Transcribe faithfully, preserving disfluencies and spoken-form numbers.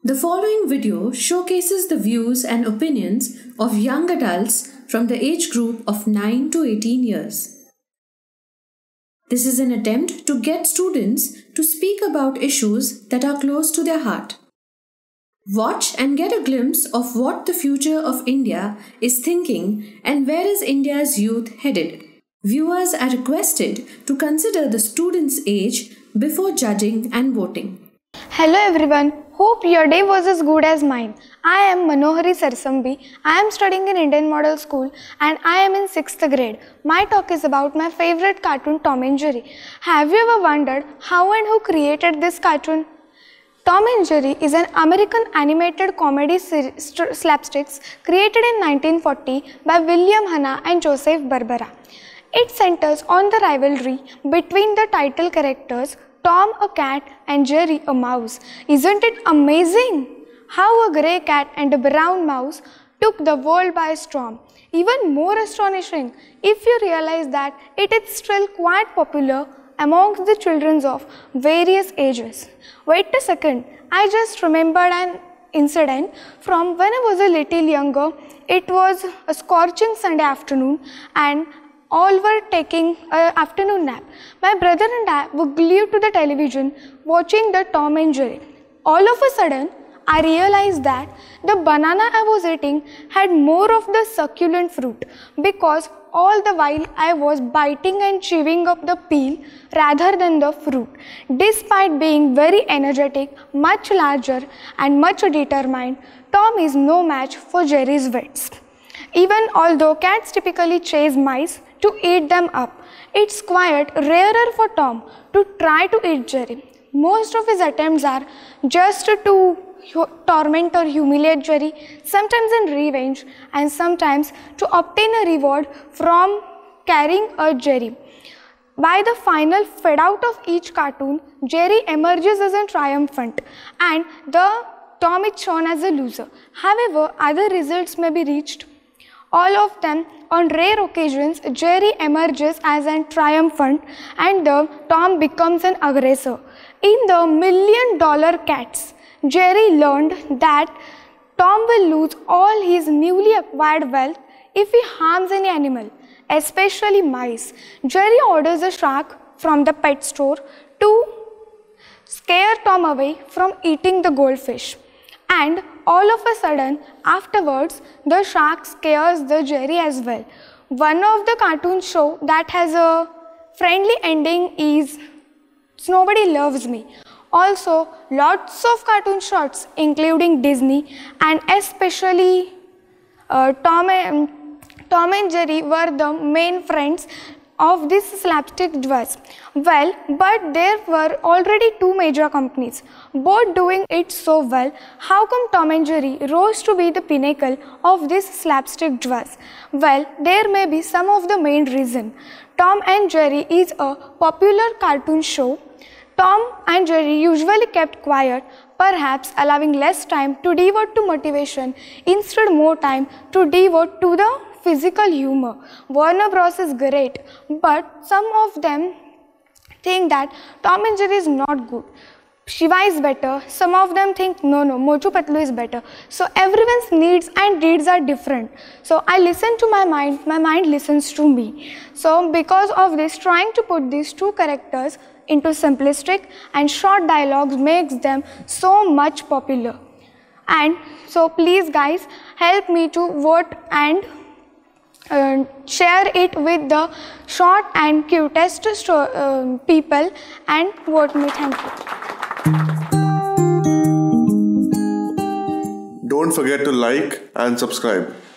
The following video showcases the views and opinions of young adults from the age group of nine to eighteen years. This is an attempt to get students to speak about issues that are close to their heart. Watch and get a glimpse of what the future of India is thinking and where is India's youth headed. Viewers are requested to consider the student's age before judging and voting. Hello everyone, hope your day was as good as mine. I am Manohari Sarsambi. I am studying in Indian Model School and I am in sixth grade. My talk is about my favorite cartoon Tom and Jerry. Have you ever wondered how and who created this cartoon? Tom and Jerry is an American animated comedy slapsticks created in nineteen forty by William Hanna and Joseph Barbera. It centers on the rivalry between the title characters Tom, a cat, and Jerry, a mouse. Isn't it amazing how a grey cat and a brown mouse took the world by storm? Even more astonishing if you realize that it is still quite popular amongst the children of various ages. Wait a second, I just remembered an incident from when I was a little younger. It was a scorching Sunday afternoon and all were taking an afternoon nap. My brother and I were glued to the television watching the Tom and Jerry. All of a sudden, I realized that the banana I was eating had more of the succulent fruit because all the while I was biting and chewing up the peel rather than the fruit. Despite being very energetic, much larger and much determined, Tom is no match for Jerry's wits. Even although cats typically chase mice to eat them up, it's quite rarer for Tom to try to eat Jerry. Most of his attempts are just to torment or humiliate Jerry, sometimes in revenge and sometimes to obtain a reward from carrying a Jerry. By the final fade out of each cartoon, Jerry emerges as a triumphant and the Tom is shown as a loser. However, other results may be reached. All of them, on rare occasions, Jerry emerges as a triumphant and the Tom becomes an aggressor. In the Million Dollar Cats, Jerry learned that Tom will lose all his newly acquired wealth if he harms any animal, especially mice. Jerry orders a shark from the pet store to scare Tom away from eating the goldfish. And all of a sudden, afterwards, the shark scares the Jerry as well. One of the cartoon show that has a friendly ending is Nobody Loves Me. Also, lots of cartoon shots, including Disney, and especially uh, Tom, and, Tom and Jerry were the main friends of this slapstick duos. Well, but there were already two major companies, both doing it so well. How come Tom and Jerry rose to be the pinnacle of this slapstick duos? Well, there may be some of the main reason. Tom and Jerry is a popular cartoon show. Tom and Jerry usually kept quiet, perhaps allowing less time to devote to motivation, instead more time to devote to the physical humor. Warner Bros. Is great, but some of them think that Tom and Jerry is not good. Shiva is better. Some of them think no, no, Motu Patlu is better. So everyone's needs and deeds are different. So I listen to my mind, my mind listens to me. So because of this, trying to put these two characters into simplistic and short dialogues makes them so much popular. And so please guys, help me to vote and Uh, share it with the short and cutest uh, people and vote me. Thank you. Don't forget to like and subscribe.